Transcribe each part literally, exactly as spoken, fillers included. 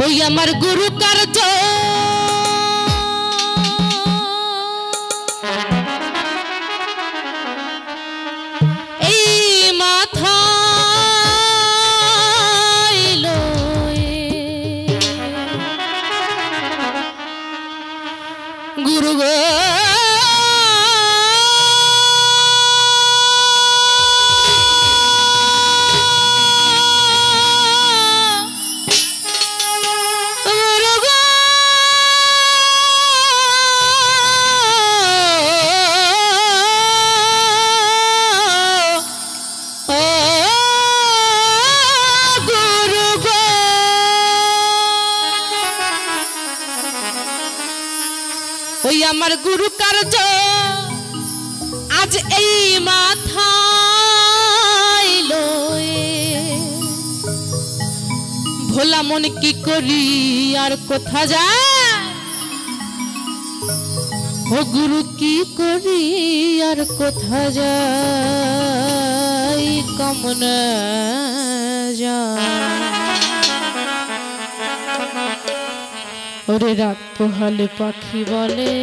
ওই আমার গুরু কার্য এই মাথায় লয়ে গুরু গো ওই আমার গুরু কার্য আজ এই মাথায় লয়ে ভোলা মন কি করি আর কোথা যায় ও গুরু কি করি আর কোথা যাই কমনে যায় ওরে রাত পোহালে পাখি বলে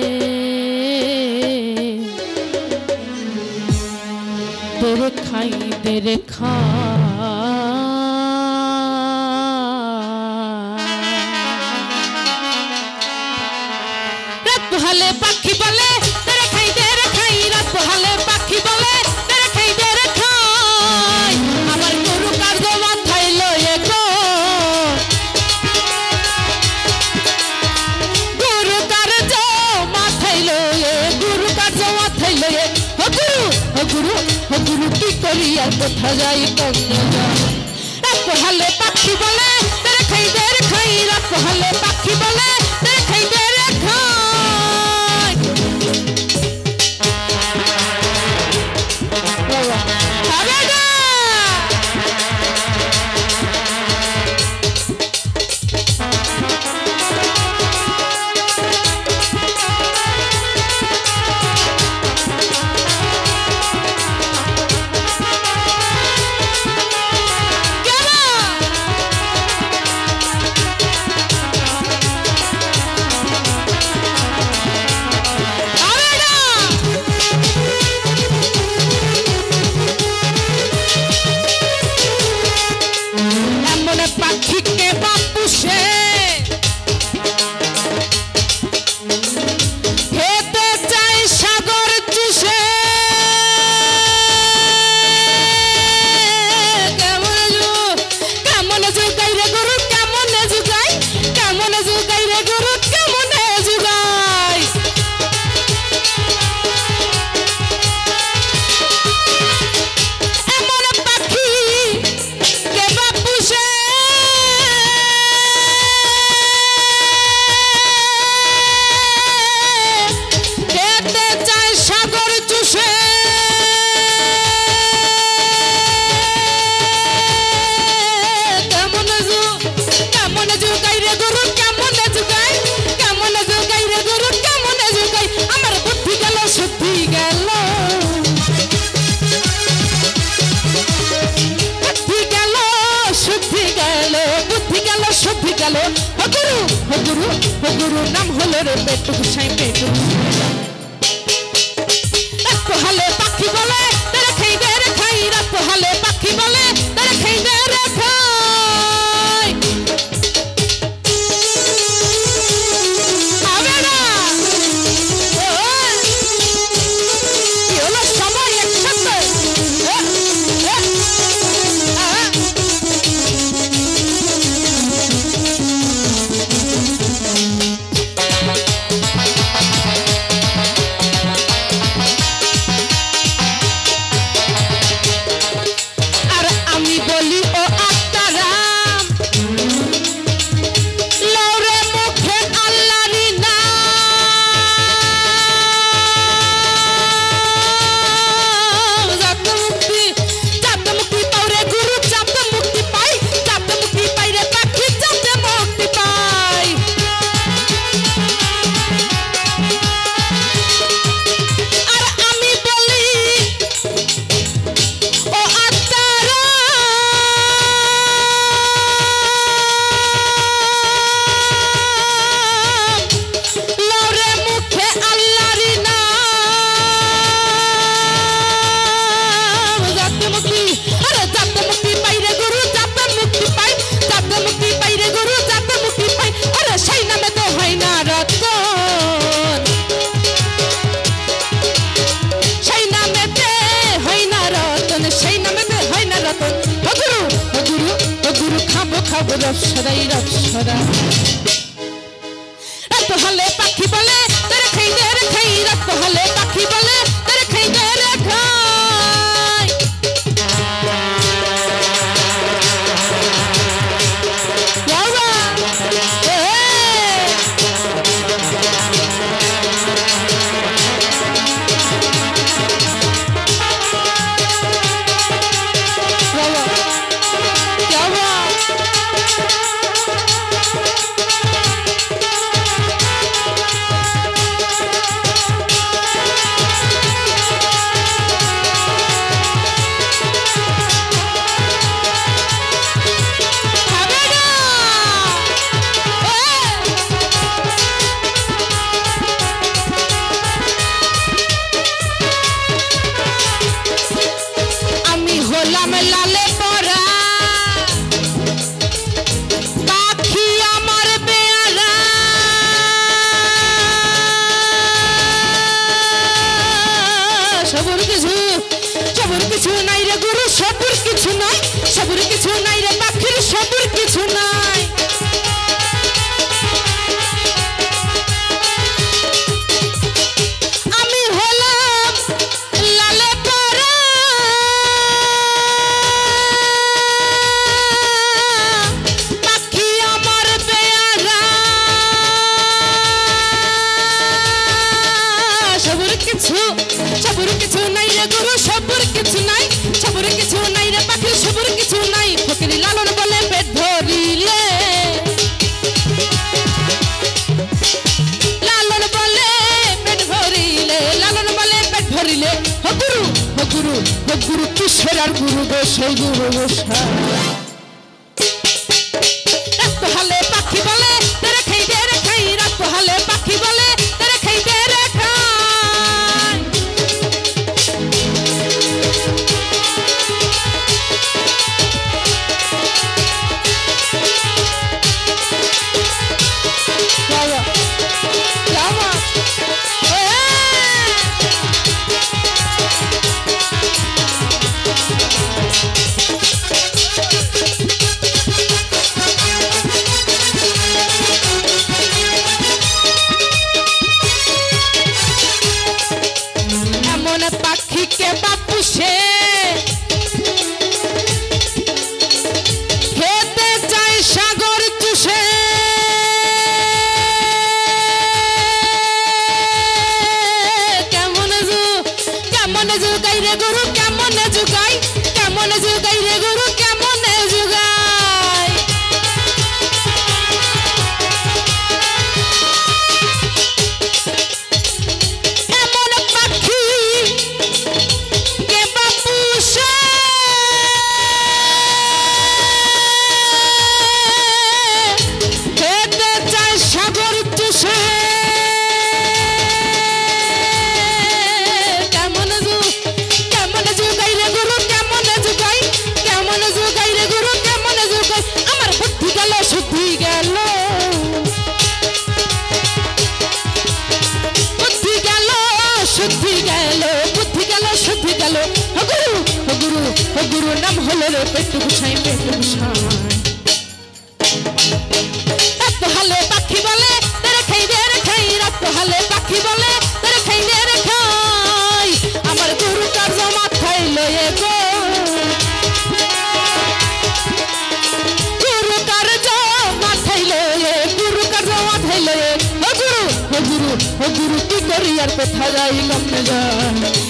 দেরে খাই দেরে খা রাত পোহালে পাখি বলে দেরে খাই দেরে খাই রাত পোহালে পাখি বলে দেরে খাই দেরে খাই আমার গুরু কার্য মাথায় লয়ে গো গুরু ও গুরু কি করি আর কোথা যাই কমনে যায় রাত পোহালে পাখি বলে তেরে খাই দেরে খাই রাত পোহালে পাখি বলে তেরে খাই দেরে খাই হবে না গুরু নাম হলো রে পেটু গুছাই পেটু রাত পোহালে পাখি বলে তেরে খাই দেরে খাই রাত পোহালে পাখি বলে তেরে খাই দেরে খাই হবে না কি হলো সবাই একসাথে সব রব সদাই রব সদা রাত হলে পাখি বলে তোর খাই দে রে খাই রাত হলে পাখি বলে তোর খাই দে রে খাই বাবা এ লালে পরা পাখি আমার বেয়ারা সবুর কিছু সবুর কিছু নাই রে গুরু সবুর কিছু নাই সবুর কিছু নাই রে পাখির সবুর কিছু নাই আমি হলাম লালে পরা সবুর কিছু নাই রে গুরু সবুর কিছু নাই সবুর কিছু নাই রে পাখির সবুর কিছু নাই ফকির লালন বলে পেট ভরিলে লালন বলে পেট ভরিলে লালন বলে পেট ভরিলে ও গুরু ও গুরু ও গুরু কিশোর আর গুরু গো সেই গুরু গোসা রাত হলে পাখি বলে তোরে খাই দে রে খাই রাত হলে পাখি বলে তোরে খাই দে রে পাখি কে বাপু সে খেতে চাই সাগর চুষে কেমন জু কেমন জুগাই রে গুরু কেমন জুগাই কেমন জুগাই রে গুরু কেমন জুগাই এমন পাখি गुरु नाम हलो रे पेट गुछाई पेट गुछाई रात हले पाखी बोले तेरे खाई दे रे खाई रात हले पाखी बोले तेरे खाई दे रे खाई আমার গুরু কার মাথায় লয়ে গো গুরু কার মাথায় লয়ে গুরু কার মাথায় লয়ে ও গুরু ও গুরু ও গুরু কি করি আর কোথা যাই গম না যায়